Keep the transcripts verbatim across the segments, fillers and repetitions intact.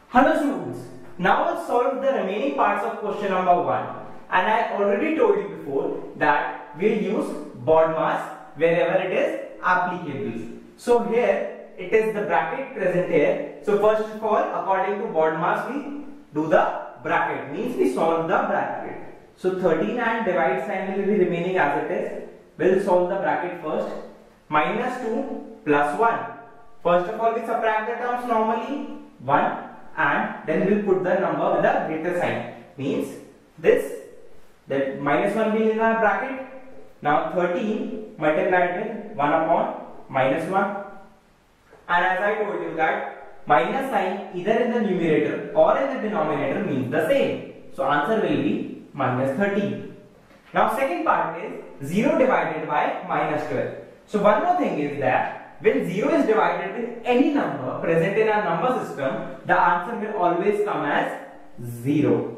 Hello students, now let's solve the remaining parts of question number one. And I already told you before that we'll use BODMAS wherever it is applicable. So here it is the bracket present here. So first of all, according to BODMAS, we do the bracket, means we solve the bracket. So thirteen and divide sign will be remaining as it is. We'll solve the bracket first. Minus two plus one. First of all, we subtract the terms normally, one, and then we'll put the number with a greater sign. Means this, that minus one will be in the bracket. Now thirteen multiplied with one upon minus one. And as I told you that minus sign either in the numerator or in the denominator means the same. So answer will be minus thirteen. Now second part is zero divided by minus twelve. So one more thing is that when zero is divided with any number present in our number system, the answer will always come as zero.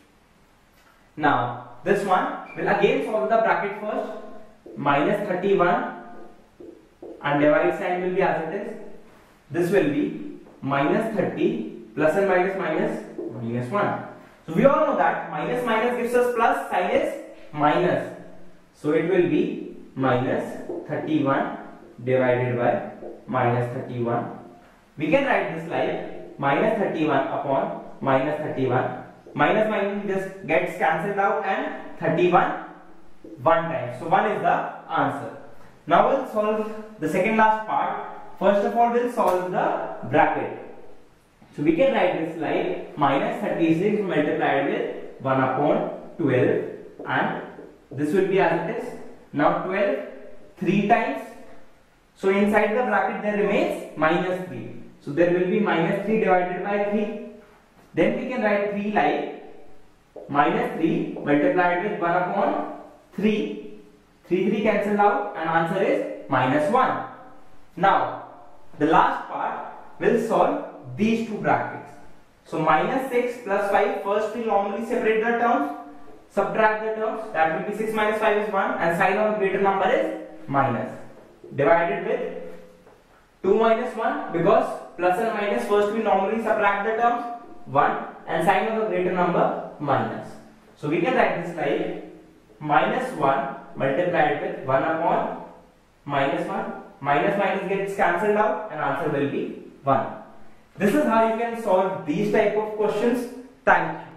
Now this one will again solve the bracket first. Minus thirty-one and divide sign will be as it is. This will be minus thirty plus and minus minus minus one. So we all know that minus minus gives us plus, sign is minus. So it will be minus thirty-one divided by minus thirty-one. We can write this like minus thirty-one upon minus thirty-one. Minus minus just gets cancelled out and thirty-one one time. So one is the answer. Now we'll solve the second last part. First of all, we'll solve the bracket. So we can write this like minus thirty-six multiplied with one upon twelve, and this will be as it is. Now twelve three times. So inside the bracket there remains minus three. So there will be minus three divided by three. Then we can write three like minus three multiplied with one upon three. three three cancelled out and answer is minus one. Now the last part will solve these two brackets. So minus six plus five, first we normally separate the terms, subtract the terms, that will be six minus five is one, and sign of a greater number is minus. Divided with two minus one, because plus and minus first we normally subtract the terms, one, and sign of a greater number minus. So we can write this like minus one multiplied with one upon minus one. Minus minus gets cancelled out and answer will be one. This is how you can solve these type of questions. Thank you.